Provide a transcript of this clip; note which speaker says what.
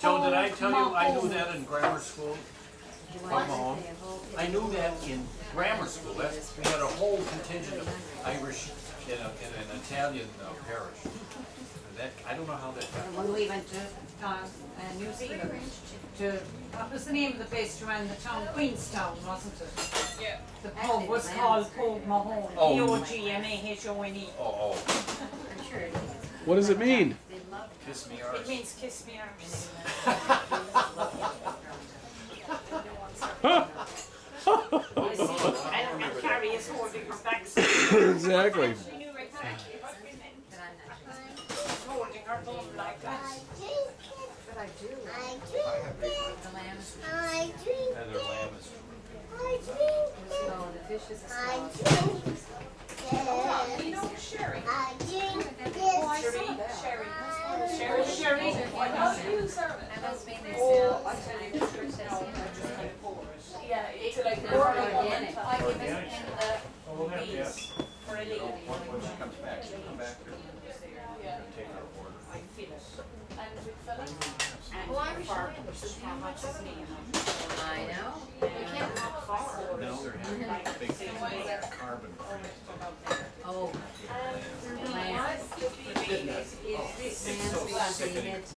Speaker 1: Joan, did I tell you I knew that in grammar school? I knew that in grammar school. We had a whole contingent of Irish in an Italian parish. I don't know how that happened.
Speaker 2: When we went to New Zealand, what was the name of the place around the town? Queenstown, wasn't it?
Speaker 3: Yeah.
Speaker 2: The pub was called Pog Mahone. P-O-G-M-A-H-O-N-E.
Speaker 1: Oh.
Speaker 2: I'm sure it is.
Speaker 4: What does it mean?
Speaker 1: Kiss me arse.
Speaker 2: It means kiss me arse. And Carrie is holding her back.
Speaker 4: Exactly.
Speaker 2: She knew exactly what we meant. She's holding her bum like that. But I do. The lamb is
Speaker 1: And their lamb is
Speaker 2: no, the fish is a small.
Speaker 3: You know sherry.
Speaker 2: Sherry.
Speaker 3: How do you serve it?
Speaker 2: And that's mainly
Speaker 3: Oh, I tell you, it's just kind of pour it. Yeah, it's like
Speaker 2: organic.
Speaker 3: I give it in the beans for a little.
Speaker 1: when she comes back, she'll come back here
Speaker 3: Yeah.
Speaker 1: and take our order.
Speaker 2: I feel it.
Speaker 3: And with Philip?
Speaker 2: And
Speaker 3: Well, I'm
Speaker 2: for
Speaker 3: sure.
Speaker 2: how much is me?
Speaker 5: I know.
Speaker 3: You can't have far.
Speaker 1: No, they're having big carbon credits.
Speaker 5: Oh.
Speaker 2: The lamb is
Speaker 1: It's so sick.